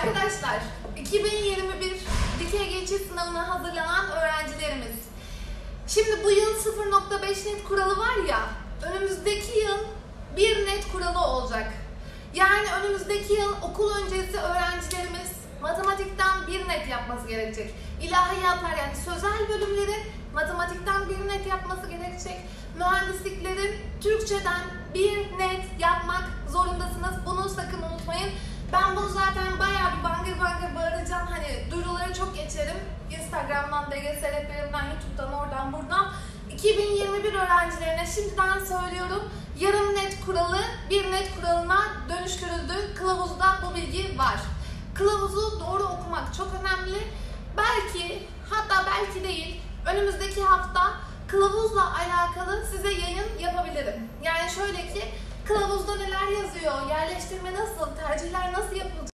Arkadaşlar, 2021 dikey geçiş sınavına hazırlanan öğrencilerimiz. Şimdi bu yıl 0.5 net kuralı var ya, önümüzdeki yıl 1 net kuralı olacak. Yani önümüzdeki yıl okul öncesi öğrencilerimiz matematikten 1 net yapması gerekecek. İlahiyatlar yani sözel bölümlerin matematikten 1 net yapması gerekecek. Mühendisliklerin Türkçeden 1 net yapmak zorundasınız. Bunu sakın unutmayın. Ben bunu zaten bayağı bir bangır bangır bağıracağım. Hani duyuruları çok geçerim. Instagram'dan, DGS rehberimden, YouTube'dan, oradan, buradan. 2021 öğrencilerine şimdiden söylüyorum. Yarım net kuralı 1 net kuralına dönüştürüldü. Kılavuzda bu bilgi var. Kılavuzu doğru okumak çok önemli. Belki, hatta belki değil, önümüzdeki hafta kılavuzla alakalı size yayın yapabilirim. Yani şöyle ki, kılavuzda neler yazıyor, yerleştirme nasıl, tercihler nasıl yapılacak?